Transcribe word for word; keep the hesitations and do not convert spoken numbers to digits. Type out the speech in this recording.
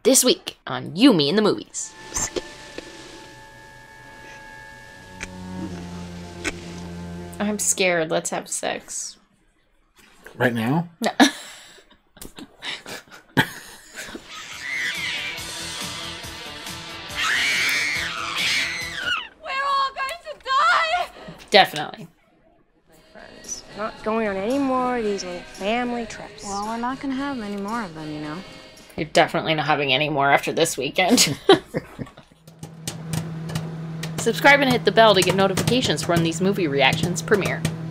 This week on You, Me, and the Movies. I'm scared. Let's have sex. Right now? No. We're all going to die! Definitely. Not going on any more of these little family trips. Well, we're not going to have any more of them, you know. You're definitely not having any more after this weekend. Subscribe and hit the bell to get notifications for when these movie reactions premiere.